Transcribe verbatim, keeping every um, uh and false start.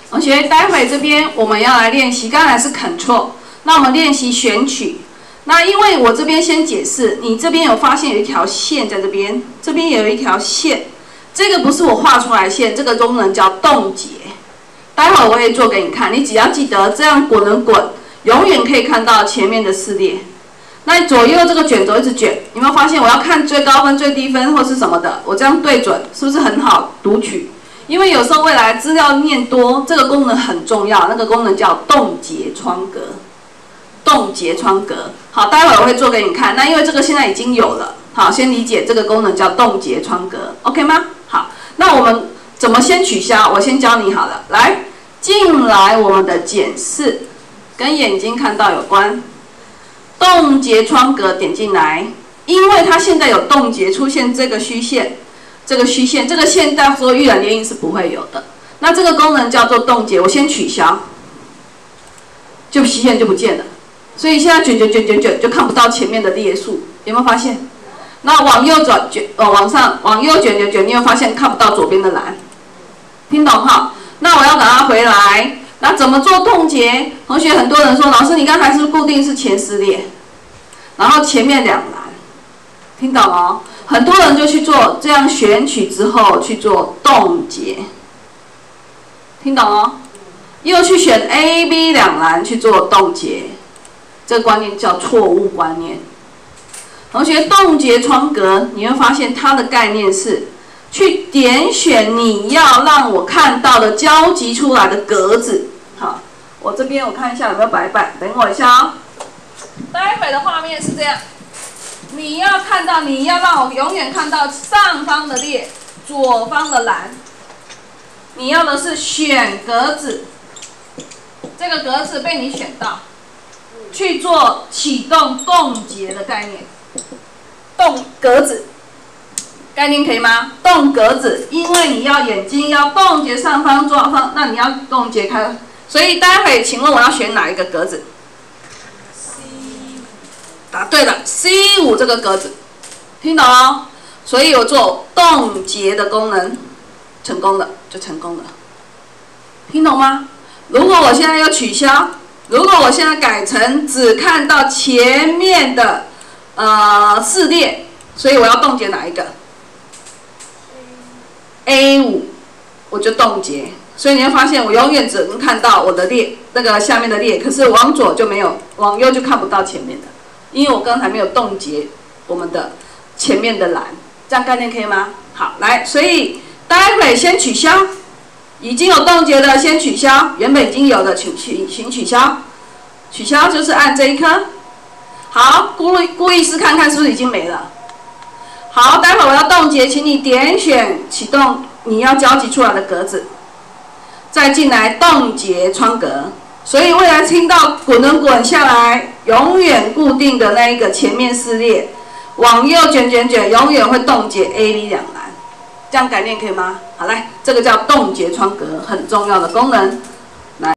同学，待会这边我们要来练习，刚才是 Control， 那我们练习选取。那因为我这边先解释，你这边有发现有一条线在这边，这边也有一条线，这个不是我画出来的线，这个功能叫冻结。待会我会做给你看，你只要记得这样滚轮滚，永远可以看到前面的四列。那左右这个卷轴一直卷，有没有发现我要看最高分、最低分或是什么的？我这样对准，是不是很好读取？因为有时候未来资料念多，这个功能很重要，那个功能叫冻结窗格。冻结窗格，好，待会我会做给你看。那因为这个现在已经有了，好，先理解这个功能叫冻结窗格 ，OK 吗？好，那我们怎么先取消？我先教你好了。来，进来我们的检视，跟眼睛看到有关。冻结窗格点进来，因为它现在有冻结出现这个虚线，这个虚线，这个线到时候预览列印是不会有的。那这个功能叫做冻结，我先取消，就虚线就不见了。所以现在卷卷卷卷卷就看不到前面的列数，有没有发现？那往右转卷，呃，往上往右卷卷卷，你有发现看不到左边的栏？听懂哈？那我要把它回来，那怎么做冻结？同学很多人说，老师你刚才是不是固定是前四列，然后前面两栏，听懂哦？很多人就去做这样选取之后去做冻结，听懂哦？又去选 A、B 两栏去做冻结。这个观念叫错误观念。同学，冻结窗格，你会发现它的概念是去点选你要让我看到的交集出来的格子。好，我这边我看一下有没有白板，等我一下哦。待会的画面是这样，你要看到，你要让我永远看到上方的列，左方的栏。你要的是选格子，这个格子被你选到。去做启动冻结的概念，冻格子概念可以吗？冻格子，因为你要眼睛要冻结上方、左方，那你要冻结开，所以待会请问我要选哪一个格子 ？C， 答对了 ，C 五 这个格子，听懂哦？所以我做冻结的功能，成功了就成功了，听懂吗？如果我现在要取消。如果我现在改成只看到前面的呃四列，所以我要冻结哪一个 ？A 五， 我就冻结。所以你会发现我永远只能看到我的列那个下面的列，可是往左就没有，往右就看不到前面的，因为我刚才没有冻结我们的前面的栏，这样概念可以吗？好，来，所以待会先取消。已经有冻结的先取消，原本已经有的请取请取消，取消就是按这一颗。好，故意故意试看看是不是已经没了。好，待会我要冻结，请你点选启动你要交集出来的格子，再进来冻结窗格。所以未来听到滚轮滚下来，永远固定的那一个前面四列，往右卷卷卷，永远会冻结 A、B 两栏。这样概念可以吗？好，来，这个叫冻结窗格，很重要的功能。